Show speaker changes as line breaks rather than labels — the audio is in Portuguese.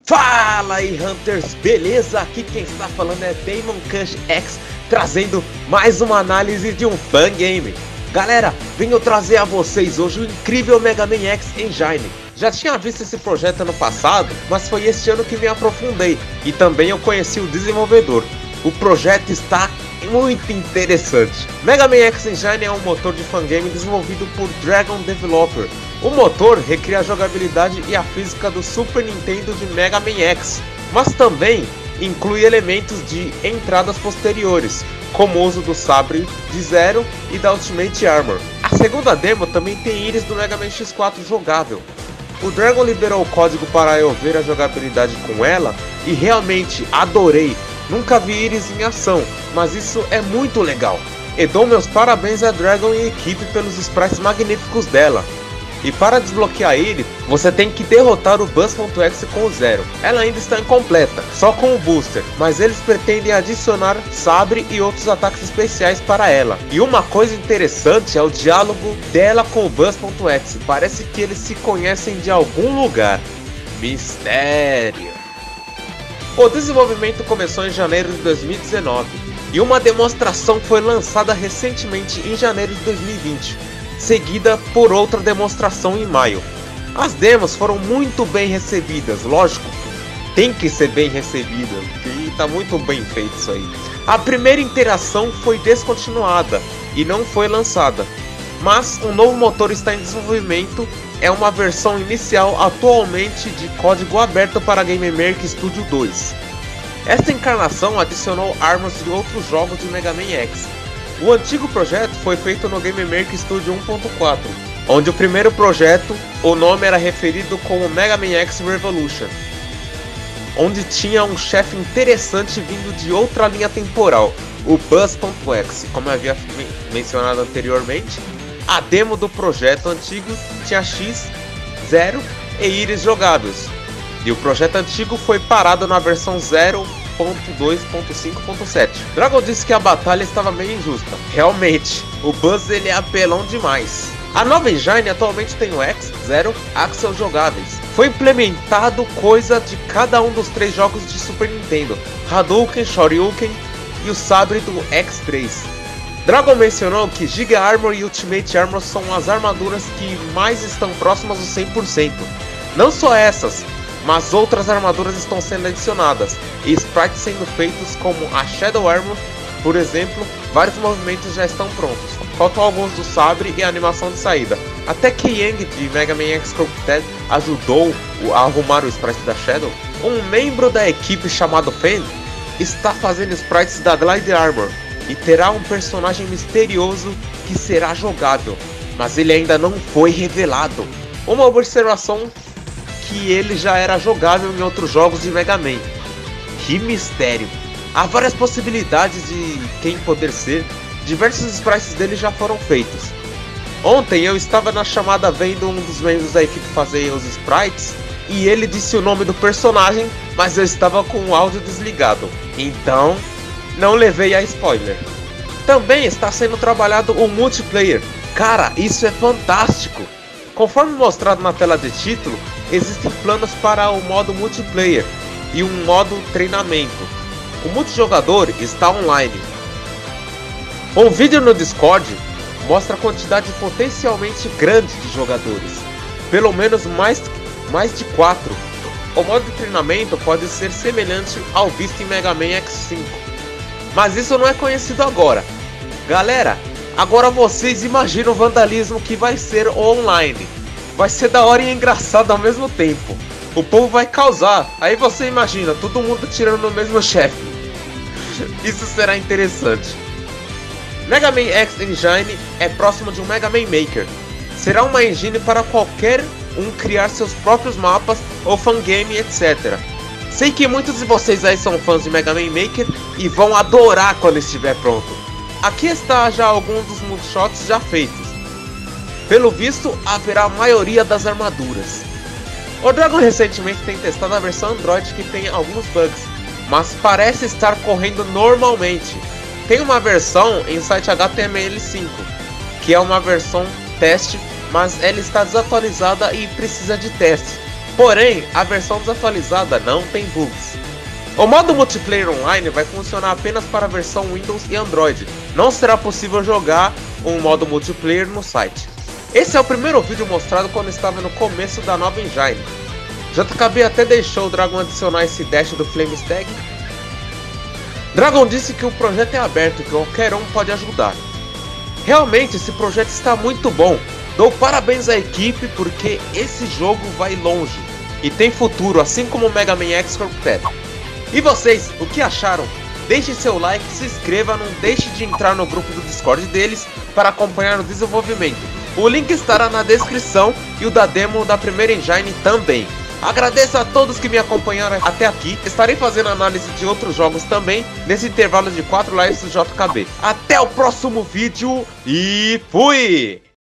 Fala aí, Hunters, beleza? Aqui quem está falando é Damon Kush X, trazendo mais uma análise de um fangame. Galera, venho trazer a vocês hoje o incrível Mega Man X Engine. Já tinha visto esse projeto ano passado, mas foi este ano que me aprofundei, e também eu conheci o desenvolvedor. O projeto está muito interessante. Mega Man X Engine é um motor de fangame desenvolvido por Dragon Developer. O motor recria a jogabilidade e a física do Super Nintendo de Mega Man X, mas também inclui elementos de entradas posteriores, como o uso do sabre de Zero e da Ultimate Armor. A segunda demo também tem íris do Mega Man X4 jogável. O Dragon liberou o código para eu ver a jogabilidade com ela e realmente adorei. Nunca vi íris em ação, mas isso é muito legal. E dou meus parabéns a Dragon e equipe pelos sprites magníficos dela. E para desbloquear ele, você tem que derrotar o Buzz.exe com o Zero. Ela ainda está incompleta, só com o Booster, mas eles pretendem adicionar sabre e outros ataques especiais para ela. E uma coisa interessante é o diálogo dela com o Buzz.exe, parece que eles se conhecem de algum lugar. Mistério. O desenvolvimento começou em janeiro de 2019, e uma demonstração foi lançada recentemente em janeiro de 2020. Seguida por outra demonstração em maio. As demos foram muito bem recebidas, lógico, tem que ser bem recebida, e tá muito bem feito isso aí. A primeira interação foi descontinuada e não foi lançada, mas um novo motor está em desenvolvimento, é uma versão inicial atualmente de código aberto para Game Maker Studio 2. Esta encarnação adicionou armas de outros jogos de Mega Man X. O antigo projeto foi feito no Game Maker Studio 1.4, onde o primeiro projeto, o nome era referido como Mega Man X Revolution, onde tinha um chefe interessante vindo de outra linha temporal, o Buzz.exe. Como eu havia mencionado anteriormente, a demo do projeto antigo tinha X, Zero e íris jogáveis, e o projeto antigo foi parado na versão 0.2.5.7. Dragon disse que a batalha estava meio injusta. Realmente, o Buzz ele é apelão demais. A nova engine atualmente tem o X, Zero, Axel jogáveis. Foi implementado coisa de cada um dos três jogos de Super Nintendo, Hadouken, Shoryuken e o sabre do X3. Dragon mencionou que Giga Armor e Ultimate Armor são as armaduras que mais estão próximas do 100%. Não só essas, mas outras armaduras estão sendo adicionadas, e sprites sendo feitos como a Shadow Armor, por exemplo. Vários movimentos já estão prontos, faltam alguns do sabre e a animação de saída. Até que Yang de Mega Man X Corrupted ajudou a arrumar o sprite da Shadow. Um membro da equipe chamado Fen está fazendo sprites da Glide Armor, e terá um personagem misterioso que será jogável, mas ele ainda não foi revelado. Uma observação: que ele já era jogável em outros jogos de Mega Man. Que mistério! Há várias possibilidades de quem poder ser, diversos sprites dele já foram feitos. Ontem eu estava na chamada vendo um dos membros da equipe fazer os sprites, e ele disse o nome do personagem, mas eu estava com o áudio desligado, então não levei a spoiler. Também está sendo trabalhado o multiplayer. Cara, isso é fantástico! Conforme mostrado na tela de título, existem planos para o modo multiplayer e um modo treinamento. O multijogador está online. Um vídeo no Discord mostra a quantidade potencialmente grande de jogadores, pelo menos mais de 4. O modo de treinamento pode ser semelhante ao visto em Mega Man X5, mas isso não é conhecido agora. Galera, agora vocês imaginam o vandalismo que vai ser o online. Vai ser da hora e engraçado ao mesmo tempo. O povo vai causar. Aí você imagina, todo mundo tirando no mesmo chefe. Isso será interessante. Mega Man X Engine é próximo de um Mega Man Maker. Será uma engine para qualquer um criar seus próprios mapas ou fangame, etc. Sei que muitos de vocês aí são fãs de Mega Man Maker e vão adorar quando estiver pronto. Aqui está já alguns dos moonshots já feitos. Pelo visto, haverá a maioria das armaduras. O Dragon recentemente tem testado a versão Android que tem alguns bugs, mas parece estar correndo normalmente. Tem uma versão em site HTML5, que é uma versão teste, mas ela está desatualizada e precisa de teste. Porém, a versão desatualizada não tem bugs. O modo multiplayer online vai funcionar apenas para a versão Windows e Android. Não será possível jogar um modo multiplayer no site. Esse é o primeiro vídeo mostrado quando estava no começo da nova engine. JKB até deixou o Dragon adicionar esse dash do Flamestag. Dragon disse que o projeto é aberto e que qualquer um pode ajudar. Realmente esse projeto está muito bom. Dou parabéns à equipe porque esse jogo vai longe e tem futuro, assim como o Mega Man X Quartet. E vocês, o que acharam? Deixe seu like, se inscreva, não deixe de entrar no grupo do Discord deles para acompanhar o desenvolvimento. O link estará na descrição e o da demo da primeira engine também. Agradeço a todos que me acompanharam até aqui. Estarei fazendo análise de outros jogos também nesse intervalo de 4 lives do JKB. Até o próximo vídeo e fui!